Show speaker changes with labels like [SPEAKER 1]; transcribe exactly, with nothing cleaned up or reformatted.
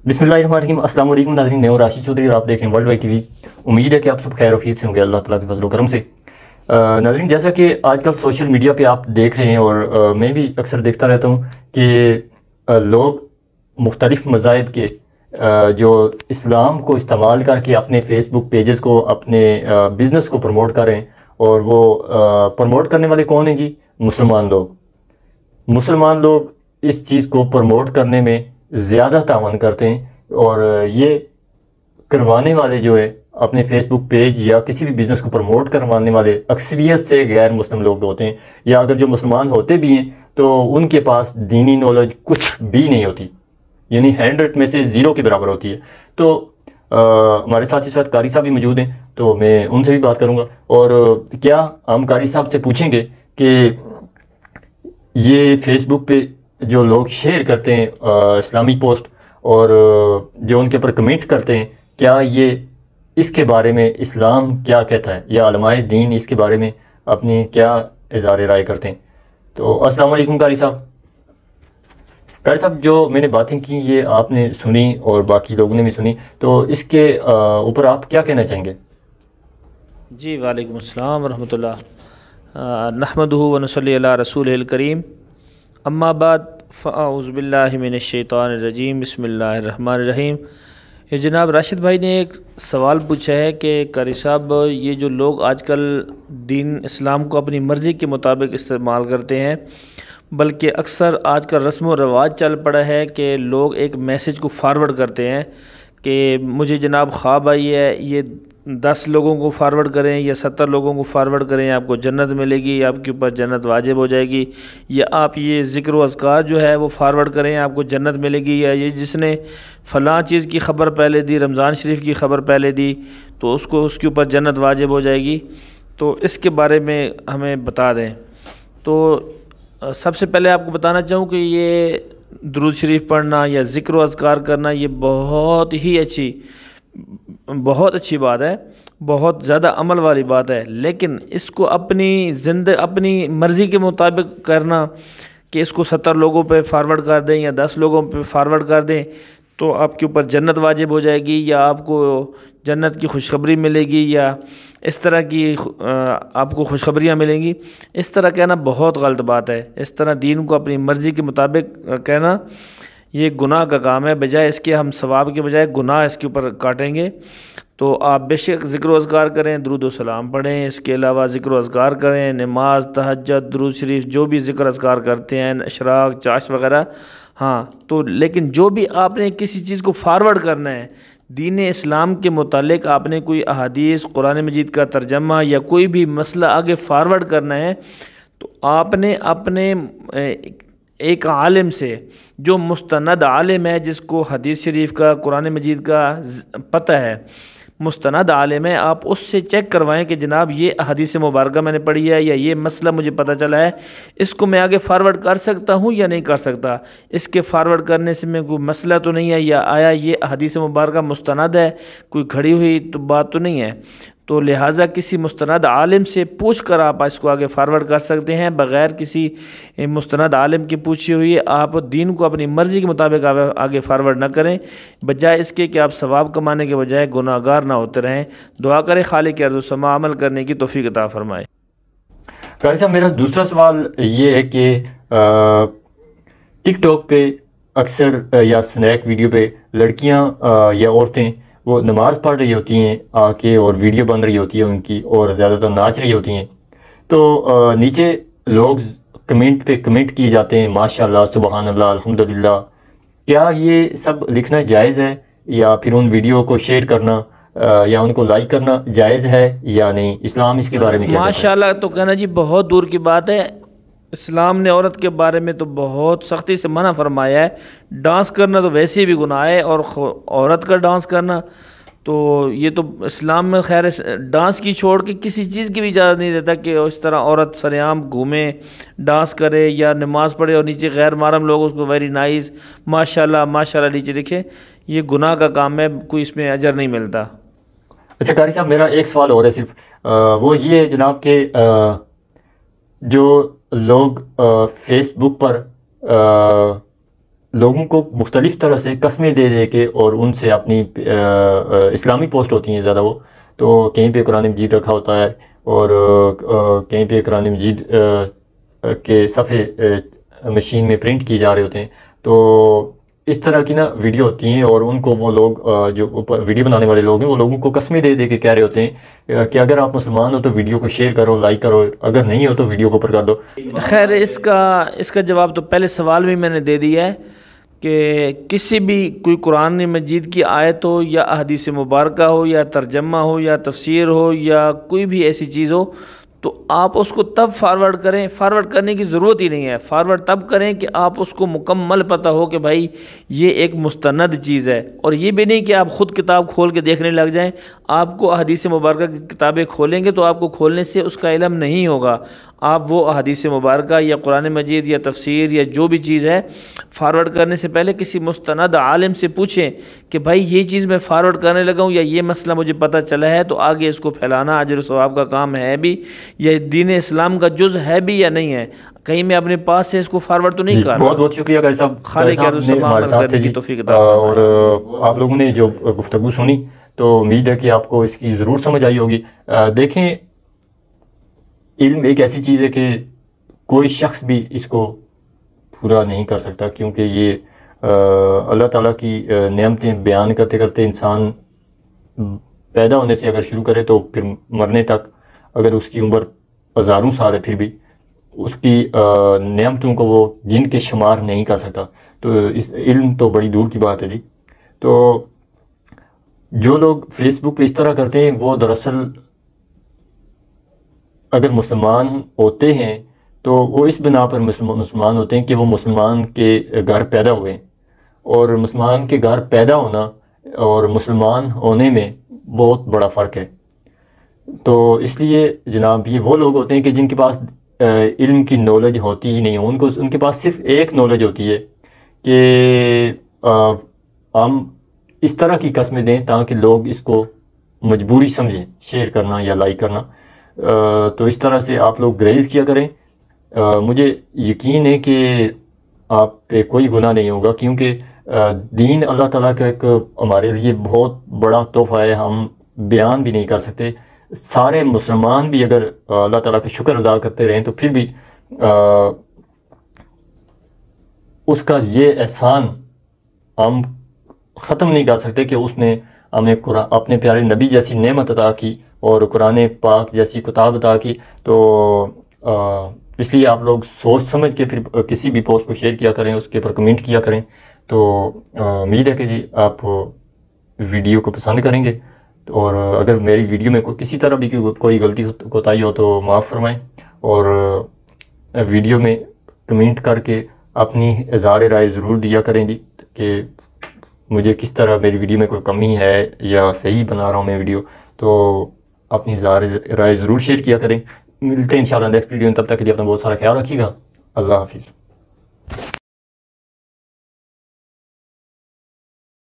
[SPEAKER 1] बिस्मिल्लाहिर्रहमानिर्रहीम। अस्सलाम वालेकुम नाज़रीन, मैं हूं राशिद चौधरी और आप देख रहे हैं वर्ल्ड वाइड टीवी। उम्मीद है कि आप सब खैर आफियत से होंगे अल्लाह ताला के फजल करम से। अ, नाज़रीन, जैसा कि आजकल सोशल मीडिया पे आप देख रहे हैं और अ, मैं भी अक्सर देखता रहता हूं कि अ, लोग मुख्तलिफ़ मज़ाहिब के अ, जो इस्लाम को इस्तेमाल करके अपने फेसबुक पेजेस को, अपने बिज़नेस को प्रमोट कर रहे हैं। और वो प्रमोट करने वाले कौन हैं जी? मुसलमान लोग। मुसलमान लोग इस चीज़ को प्रमोट करने में ज़्यादा तावन करते हैं और ये करवाने वाले जो है अपने फेसबुक पेज या किसी भी बिज़नेस को प्रमोट करवाने वाले अक्सरियत से गैर मुस्लिम लोग होते हैं, या अगर जो मुसलमान होते भी हैं तो उनके पास दीनी नॉलेज कुछ भी नहीं होती, यानी हंड्रेड में से ज़ीरो के बराबर होती है। तो आ, हमारे साथ इस वक्त कारी साहब भी मौजूद हैं, तो मैं उनसे भी बात करूँगा। और क्या हम कारी साहब से पूछेंगे कि ये फेसबुक पे जो लोग शेयर करते हैं इस्लामी पोस्ट और जो उनके ऊपर कमेंट करते हैं, क्या ये इसके बारे में इस्लाम क्या कहता है, या उलमाए दीन इसके बारे में अपनी क्या इज़हार राय करते हैं। तो अस्सलाम वालेकुम कारी साहब। कारी साहब, जो मैंने बातें की ये आपने सुनी और बाकी लोगों ने भी सुनी, तो इसके ऊपर आप क्या कहना चाहेंगे?
[SPEAKER 2] जी वालेकुम अस्सलाम रहमतुल्लाह। नहमदुहु व नसल्ली अला रसूलिल करीम, अम्मा बाद फ़अऊज़ु बिल्लाहि मिनश शैतानिर रजीम, बिस्मिल्लाहिर रहमानिर रहीम। ये जनाब राशिद भाई ने एक सवाल पूछा है कि कारी साहब, ये जो लोग आजकल दीन इस्लाम को अपनी मर्ज़ी के मुताबिक इस्तेमाल करते हैं, बल्कि अक्सर आजकल रस्म व रवाज चल पड़ा है कि लोग एक मैसेज को फारवर्ड करते हैं कि मुझे जनाब ख्वाब आई है, ये दस लोगों को फारवर्ड करें या सत्तर लोगों को फारवर्ड करें, आपको जन्नत मिलेगी, आपके ऊपर जन्नत वाजिब हो जाएगी। या आप ये ज़िक्र व अज़कार जो है वो फारवर्ड करें, आपको जन्नत मिलेगी। या ये जिसने फ़लाँ चीज़ की ख़बर पहले दी, रमज़ान शरीफ की ख़बर पहले दी, तो उसको उसके ऊपर जन्नत वाजिब हो जाएगी। तो इसके बारे में हमें बता दें। तो सबसे पहले आपको बताना चाहूँ कि ये दुरूद शरीफ पढ़ना या ज़िक्र व अज़कार करना ये बहुत ही अच्छी बहुत अच्छी बात है, बहुत ज़्यादा अमल वाली बात है। लेकिन इसको अपनी ज़िंदगी अपनी मर्ज़ी के मुताबिक करना कि इसको सत्तर लोगों पे फारवर्ड कर दें या दस लोगों पे फारवर्ड कर दें तो आपके ऊपर जन्नत वाजिब हो जाएगी, या आपको जन्नत की खुशखबरी मिलेगी, या इस तरह की आपको खुशखबरियाँ मिलेंगी, इस तरह कहना बहुत गलत बात है। इस तरह दीन को अपनी मर्ज़ी के मुताबिक कहना ये गुनाह का काम है। बजाय इसके हम सवाब के बजाय गुनाह इसके ऊपर काटेंगे। तो आप बेशक ज़िक्र अज़कार करें, दुरूद व सलाम पढ़ें, इसके अलावा ज़िक्र अज़कार करें, नमाज, तहज्जुद, दुरूद शरीफ, जो भी ज़िक्र अज़कार करते हैं, इशराक, चाश वग़ैरह। हाँ, तो लेकिन जो भी आपने किसी चीज़ को फारवर्ड करना है दीन इस्लाम के मुतालिक, आपने कोई अहादीस, कुरान मजीद का तर्जमा या कोई भी मसला आगे फारवर्ड करना है, तो आपने अपने एक आलिम से जो मुस्तनद आलिम है, जिसको हदीस शरीफ का, कुरान मजीद का पता है, मुस्तनद आलिम है, आप उससे चेक करवाएं कि जनाब ये हदीस मुबारक मैंने पढ़ी है या ये मसला मुझे पता चला है, इसको मैं आगे फारवर्ड कर सकता हूँ या नहीं कर सकता। इसके फारवर्ड करने से मैं कोई मसला तो नहीं है, या आया ये हदीस मुबारक मुस्तनद है, कोई खड़ी हुई तो बात तो नहीं है। तो लिहाजा किसी मुस्तनद आलिम से पूछ कर आप इसको आगे फारवर्ड कर सकते हैं। बग़ैर किसी मुस्तनद आलिम की पूछी हुई आप दीन को अपनी मर्ज़ी के मुताबिक आगे फारवर्ड न करें, बजाय इसके कि आप सवाब कमाने के बजाय गुनाहगार ना होते रहें। दुआ करें खालिक के अर्ज़ समा अमल करने की तौफ़ीक अता फरमाए।
[SPEAKER 1] कारी साहब, मेरा दूसरा सवाल ये है कि टिकटॉक पे अक्सर या स्नैक वीडियो पे लड़कियां या औरतें वो नमाज़ पढ़ रही होती हैं आके, और वीडियो बन रही होती है उनकी, और ज़्यादातर नाच रही होती हैं। तो नीचे लोग कमेंट पे कमेंट किए जाते हैं, माशाल्लाह, सुबहान अल्लाह, अल्हम्दुलिल्लाह। क्या ये सब लिखना जायज़ है, या फिर उन वीडियो को शेयर करना या उनको लाइक करना जायज़ है या नहीं? इस्लाम इसके बारे में क्या?
[SPEAKER 2] माशाल्लाह तो कहना जी बहुत दूर की बात है। इस्लाम ने औरत के बारे में तो बहुत सख्ती से मना फरमाया है। डांस करना तो वैसे भी गुनाह है, और औरत का डांस करना तो ये तो इस्लाम में खैर डांस की छोड़ के किसी चीज़ की भी इजाज़त नहीं देता कि इस तरह औरत सरेआम घूमे, डांस करे या नमाज़ पढ़े और नीचे गैर महरम लोग उसको वेरी नाइस, माशाल्लाह माशाल्लाह नीचे लिखे। ये गुनाह का काम है, कोई इसमें अजर नहीं मिलता।
[SPEAKER 1] अच्छा कारी साहब, मेरा एक सवाल और है सिर्फ, आ, वो ये है जनाब के जो लोग फेसबुक पर आ, لوگوں کو مختلف طرح سے قسمیں دے دے کے اور ان سے اپنی اسلامی پوسٹ ہوتی ہیں زیادہ وہ، تو کہیں پہ قرآن مجید رکھا ہوتا ہے اور کہیں پہ قرآن مجید کے صفحے مشین میں پرنٹ کیے جا رہے ہوتے ہیں، تو اس طرح کی نا ویڈیو ہوتی ہیں، اور ان کو وہ لوگ جو ویڈیو بنانے والے لوگ ہیں وہ لوگوں کو قسمیں دے دے کے کہہ رہے ہوتے ہیں کہ اگر آپ مسلمان ہو تو ویڈیو کو شیئر کرو، لائک کرو، اگر نہیں ہو تو ویڈیو کو اوپر کر دو۔
[SPEAKER 2] خیر اس کا اس کا جواب تو پہلے سوال بھی میں نے دے دیا ہے کہ کسی بھی کوئی قرآن مجید کی آیت ہو یا احادیث مبارکہ ہو یا ترجمہ ہو یا تفسیر ہو یا کوئی بھی ایسی چیز ہو تو آپ اس کو تب فارورڈ کریں، فارورڈ کرنے کی ضرورت ہی نہیں ہے، فارورڈ تب کریں کہ آپ اس کو مکمل پتہ ہو کہ بھائی یہ ایک مستند چیز ہے، اور یہ بھی نہیں کہ آپ خود کتاب کھول کے دیکھنے لگ جائیں۔ آپ کو احادیث مبارکہ کی کتابیں کھولیں گے تو آپ کو کھولنے سے اس کا علم نہیں ہوگا، آپ وہ احادیث مبارکہ یا قرآن مجید یا تفسیر یا جو بھی چیز ہے فارورڈ کرنے سے پہلے کسی مستند عالم سے پوچھیں کہ بھائی یہ چیز میں فارورڈ کرنے لگا ہوں یا یہ مسئلہ مجھے پتہ چلا ہے تو آگے اس کو پھیلانا اجر و ثواب کا کام ہے بھی، یا دین اسلام کا جز ہے بھی یا نہیں ہے، کہیں میں اپنے پاس سے اس کو فارورڈ تو نہیں کر رہا۔
[SPEAKER 1] بہت بہت شکریہ قاری صاحب،
[SPEAKER 2] خالق
[SPEAKER 1] ہمارے ساتھ تھے جی، اور آپ لوگوں نے جو گفتگو سنی تو امید ہے کہ آپ کو اس کی ضرور سمجھ آئی ہوگی۔ دیکھیں علم ایک ایسی چیز ہے کہ کوئی شخص بھی اس کو پورا نہیں کر سکتا، کیونکہ یہ اللہ تعالیٰ کی نعمتیں بیان کرتے کرتے انسان پیدا ہونے سے اگر شروع کرے تو پھر مرنے تک اگر اس کی عمر ہزاروں سال ہے پھر بھی اس کی نعمتوں کو وہ گن کے شمار نہیں کر سکتا، تو اس علم تو بڑی دور کی بات ہے جی۔ تو جو لوگ فیس بک پہ اس طرح کرتے ہیں وہ دراصل اگر مسلمان ہوتے ہیں تو وہ اس بنا پر مسلمان ہوتے ہیں کہ وہ مسلمان کے گھر پیدا ہوئے ہیں، اور مسلمان کے گھر پیدا ہونا اور مسلمان ہونے میں بہت بڑا فرق ہے۔ تو اس لیے جناب یہ وہ لوگ ہوتے ہیں کہ جن کے پاس علم کی نالج ہوتی ہی نہیں، ان کو ان کے پاس صرف ایک نالج ہوتی ہے کہ ہم اس طرح کی قسمیں دیں تاکہ لوگ اس کو مجبوری سمجھیں شیئر کرنا یا لائک کرنا۔ تو اس طرح سے آپ لوگ گریز کیا کریں، مجھے یقین ہے کہ آپ پہ کوئی گناہ نہیں ہوگا، کیونکہ دین اللہ تعالیٰ کا ایک ہمارے لیے بہت بڑا تحفہ ہے، ہم بیان بھی نہیں کر سکتے۔ سارے مسلمان بھی اگر اللہ تعالیٰ کا شکر ادا کرتے رہیں تو پھر بھی اس کا یہ احسان ہم ختم نہیں کر سکتے کہ اس نے ہمیں اپنے پیارے نبی جیسی نعمت عطا کی اور قرآن پاک جیسی کتاب عطا کی۔ تو اس لیے آپ لوگ سوچ سمجھ کے پھر کسی بھی پوسٹ کو شیئر کیا کریں، اس کے اوپر کمنٹ کیا کریں۔ تو امید ہے کہ جی آپ ویڈیو کو پسند کریں گے، اور اگر میری ویڈیو میں کسی طرح بھی کوئی غلطی کوتاہی ہو تو معاف فرمائیں، اور ویڈیو میں کمنٹ کر کے اپنی اظہار رائے ضرور دیا کریں جی کہ مجھے کس طرح میری ویڈیو میں کوئی کمی ہے یا صحیح بنا رہا ہوں میں ویڈیو، تو اپنی اظہار رائے ضرور شیئر کیا کریں۔ ملتے ہیں انشاءاللہ نیکسٹ ویڈیو میں، تب تک کے لیے اپنا بہت سارا خیال رکھیے گا۔ اللہ حافظ۔